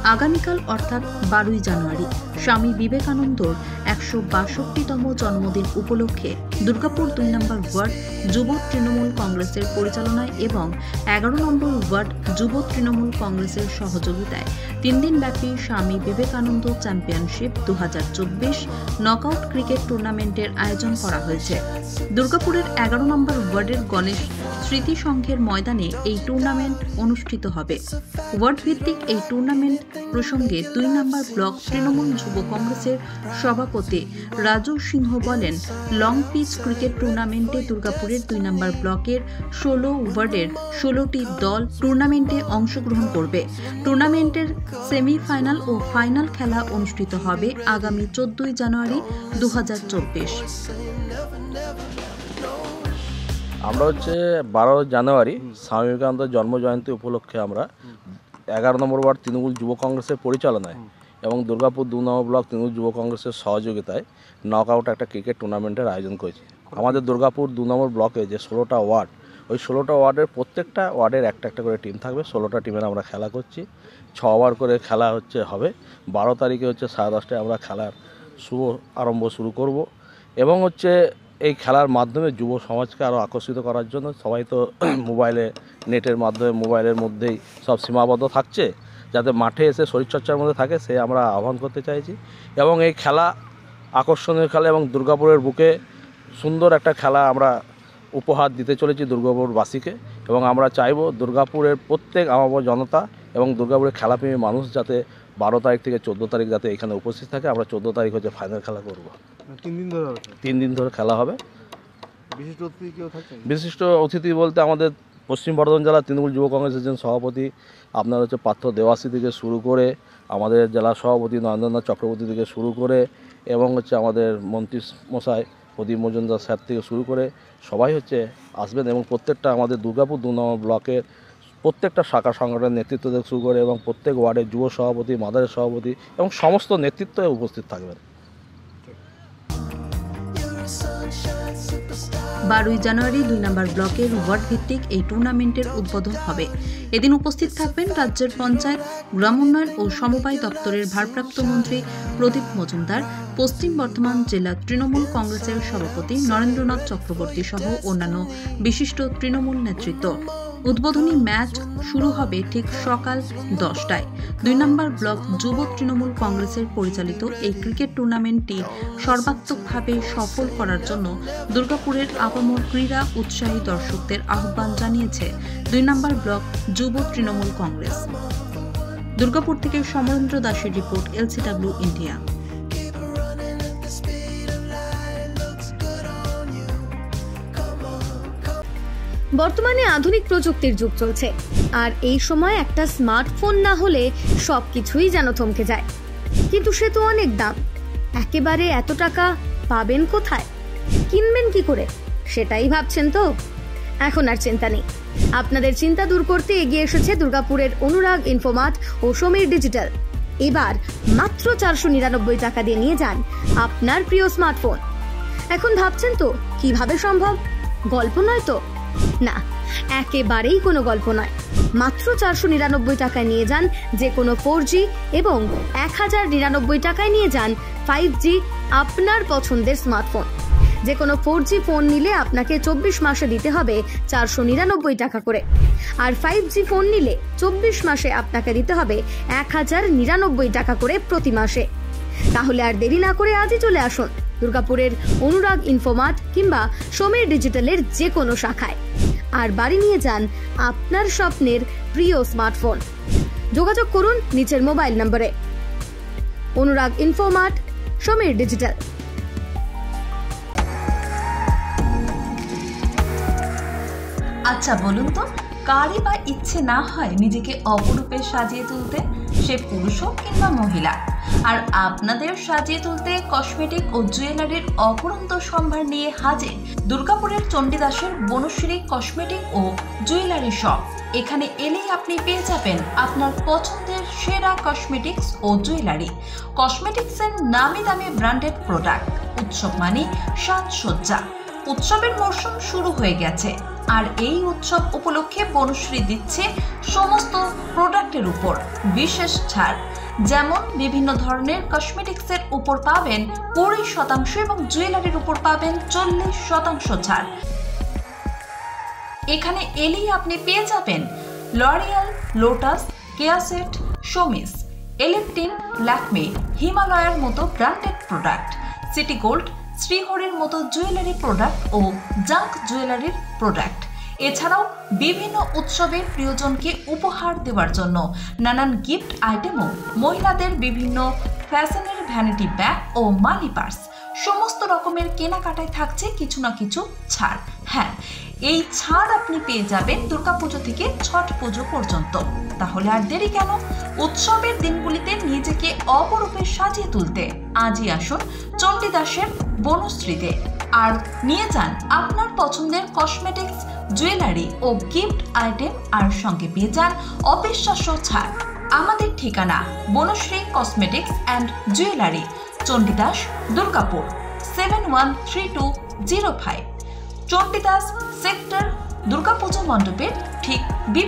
আগামীকাল অর্থাৎ 12ই জানুয়ারি স্বামী বিবেকানন্দর 162তম জন্মদিন উপলক্ষে দুর্গাপুর 2 নম্বর ওয়ার্ড যুব তৃণমূল কংগ্রেসের পরিচালনায় এবং 11 নম্বর ওয়ার্ড যুব তৃণমূল কংগ্রেসের সহযোগিতায় 3 দিনব্যাপী Swami Vivekananda championship 2024 knockout cricket টুর্নামেন্টের আয়োজন করা হয়েছে। দুর্গাপুরের 11 নম্বর ওয়ার্ডের গণেশ স্মৃতি সংঘের ময়দানে এই টুর্নামেন্ট অনুষ্ঠিত হবে। ওয়ার্ড ভিত্তিক এই টুর্নামেন্ট প্রসঙ্গে 2 নম্বর ব্লক তৃণমূল যুব কংগ্রেসের সভাপতি রাজু সিংহ বলেন, লং পিচ ক্রিকেট টুর্নামেন্টে দুর্গাপুরের 2 নম্বর ব্লকের 16 ওয়ার্ডের 16টি দল টুর্নামেন্টে অংশগ্রহণ করবে। টুর্নামেন্টের সেমিফাইনাল ও ফাইনাল খেলা অনুষ্ঠিত হবে আগামী 14ই জানুয়ারি 2024। আমরা 12 জানুয়ারি স্বামী বিবেকানন্দের জন্মজয়ন্তী উপলক্ষে আমরা 11 নম্বর ওয়ার্ড তৃণমূল যুব কংগ্রেসের পরিচালনায় এবং দুর্গাপুর 2 নম্বর ব্লক তৃণমূল যুব কংগ্রেসের সহযোগিতায় নকআউট একটা ক্রিকেট টুর্নামেন্টের আয়োজন করেছি। আমাদের দুর্গাপুর 2 নম্বর ব্লকে যে 16টা ওয়ার্ড, ওই 16টা ওয়ার্ডের প্রত্যেকটা ওয়ার্ডের একটা করে টিম থাকবে। 16টা টিমের আমরা খেলা করছি, 6 ওভার করে খেলা হবে। 12 তারিখে 10:30টায় আমরা খেলার আরম্ভ শুরু করব এবং এই খেলার মাধ্যমে যুব সমাজকে আরও আকর্ষিত করার জন্য সবাই তো নেটের মাধ্যমে মোবাইলের মধ্যেই সব সীমাবদ্ধ থাকছে, যাতে মাঠে এসে শরীরচর্চার মধ্যে থাকে সে আমরা আহ্বান করতে চাইছি। এবং এই খেলা আকর্ষণীয় খেলা এবং দুর্গাপুরের বুকে সুন্দর একটা খেলা আমরা উপহার দিতে চলেছি দুর্গাপুরবাসীকে। এবং আমরা চাইব দুর্গাপুরের প্রত্যেক আমার জনতা এবং দুর্গাপুরের খেলাপ্রেমী মানুষ যাতে 12 তারিখ থেকে 14 তারিখ যাতে এখানে উপস্থিত থাকে। আমরা 14 তারিখ ফাইনাল খেলা করব। 3 দিন ধরে খেলা হবে। বিশিষ্ট অতিথি বলতে আমাদের পশ্চিম বর্ধমান জেলা তৃণমূল যুব কংগ্রেসের একজন সভাপতি আপনার পার্থ দেওয়াসী থেকে শুরু করে আমাদের জেলা সভাপতি নরেন্দ্রনাথ চক্রবর্তী থেকে শুরু করে এবং আমাদের মন্ত্রী মশাই প্রদীপ মজুমদার স্যার থেকে শুরু করে সবাই আসবেন এবং প্রত্যেকটা আমাদের দুর্গাপুর 2 নম্বর ব্লকের প্রত্যেকটা শাখা সংগঠনের নেতৃত্ব থেকে শুরু করে এবং প্রত্যেক ওয়ার্ডের যুব সভাপতি, মাদারের সভাপতি এবং সমস্ত নেতৃত্ব উপস্থিত থাকবেন। 12ই জানুয়ারি 2 নম্বর ব্লকের ওয়ার্ড ভিত্তিক এই টুর্নামেন্টের উদ্বোধন হবে। এদিন উপস্থিত থাকবেন রাজ্যের পঞ্চায়েত, গ্রাম উন্নয়ন ও সমবায় দপ্তরের ভারপ্রাপ্ত মন্ত্রী প্রদীপ মজুমদার, পশ্চিম বর্ধমান জেলা তৃণমূল কংগ্রেসের সভাপতি নরেন্দ্রনাথ চক্রবর্তী সহ অন্যান্য বিশিষ্ট তৃণমূল নেতৃত্ব। উদ্বোধনী ম্যাচ শুরু হবে ঠিক সকাল 10টায়। 2 নম্বর ব্লক যুব তৃণমূল কংগ্রেসের পরিচালিত এই ক্রিকেট টুর্নামেন্টটি সর্বাত্মকভাবে সফল করার জন্য দুর্গাপুরের আপামর ক্রীড়া উৎসাহী দর্শকদের আহ্বান জানিয়েছে 2 নম্বর ব্লক যুব তৃণমূল কংগ্রেস। দুর্গাপুর থেকে সমরেন্দ্র দাসের রিপোর্ট, LCW ইন্ডিয়া। বর্তমানে আধুনিক প্রযুক্তির যুগ চলছে, আর এই সময় একটা স্মার্টফোন না হলে সবকিছুই যেন থমকে যায়। কিন্তু সে তো অনেক দাম, একেবারে এত টাকা পাবেন কোথায়, কিনবেন কি করে, সেটাই ভাবছেন তো? এখন আর চিন্তা নেই, আপনাদের চিন্তা দূর করতে এগিয়ে এসেছে দুর্গাপুরের অনুরাগ ইনফোমার্ট ও সমীর ডিজিটাল। এবার মাত্র 499 টাকা দিয়ে নিয়ে যান আপনার প্রিয় স্মার্টফোন। এখন ভাবছেন তো কিভাবে সম্ভব, গল্প নয় তো? না, একেবারেই কোনো গল্প নয়। মাত্র 499 টাকায় নিয়ে যান যে কোনো 4G এবং 1099 টাকায় নিয়ে যান 5G আপনার পছন্দের স্মার্টফোন। যে কোনো 4G ফোন নিলে আপনাকে 24 মাসে দিতে হবে 499 টাকা করে, আর 5G ফোন নিলে 24 মাসে আপনাকে দিতে হবে 1099 টাকা করে প্রতি মাসে। তাহলে আর দেরি না করে আজই চলে আসুন দুর্গাপুরের অনুরাগ ইনফোমার্ট কিংবা সমীর ডিজিটালের যে কোনো শাখায়, আর বাড়ি নিয়ে যান আপনার স্বপ্নের প্রিয় স্মার্টফোন। যোগাযোগ করুন নিচের মোবাইল নম্বরে। অনুরাগ ইনফোমার্ট, সমীর ডিজিটাল। আচ্ছা বলুন তো, কারই বা ইচ্ছে না হয় নিজেকে অপরূপে সাজিয়ে তুলতে, সে পুরুষ হোক কিংবা মহিলা? আর আপনাদের সাজিয়ে তুলতে কসমেটিক ও জুয়েলারির অপরন্ত সম্ভার নিয়ে হাজির দুর্গাপুরের চণ্ডীদাসের বনশ্রী কসমেটিক ও জুয়েলারি শপ। এখানে এলেই আপনি পেয়ে যাবেন আপনার পছন্দের সেরা কসমেটিক্স ও জুয়েলারি। কসমেটিক্সের নামি দামি ব্র্যান্ডেড প্রোডাক্ট। উৎসব মানে সাজসজ্জা। উৎসবের মরশুম শুরু হয়ে গেছে, আর এই উৎসব উপলক্ষে বনশ্রী দিচ্ছে সমস্ত প্রোডাক্টের উপর বিশেষ ছাড়। যেমন বিভিন্ন ধরনের কসমেটিক্সের উপর পাবেন 20% এবং জুয়েলারির উপর পাবেন 40% ছাড়। এখানে এলেই আপনি পেয়ে যাবেন লরিয়াল, লোটাস, কেয়াসেট, শোমিস, এলেপটিন, ল্যাকমে, হিমালয়ার মতো ব্র্যান্ডেড প্রোডাক্ট, সিটি গোল্ড, শ্রীহরির মতো জুয়েলারি প্রোডাক্ট ও জাঙ্ক জুয়েলারির প্রোডাক্ট। এছাড়াও বিভিন্ন উৎসবের প্রিয়জনকে উপহার দেওয়ার জন্য নানান গিফট আইটেমও, মহিলাদের বিভিন্ন ফ্যাশনের ভ্যানিটি ব্যাগ ও মানি পার্স, সমস্ত রকমের কেনাকাটায় থাকছে কিছু না কিছু ছাড়। হ্যাঁ, এই ছাড় আপনি পেয়ে যাবেন দুর্গাপুজো থেকে ছট পুজো পর্যন্ত। তাহলে আর দেরি কেন? উৎসবের দিনগুলিতে নিজেকে অপরূপে সাজিয়ে তুলতে আজই আসুন চণ্ডীদাসের বনশ্রীতে আর নিয়ে যান আপনার পছন্দের কসমেটিক্স, জুয়েলারি ও গিফট আইটেম, আর সঙ্গে পেয়ে যান অবিশ্বাস্য ছাড়। আমাদের ঠিকানা Banashree cosmetics and jewellery, Chandidas, Durgapur 713205, Chandidas sector, Durgapuja মণ্ডপের ঠিক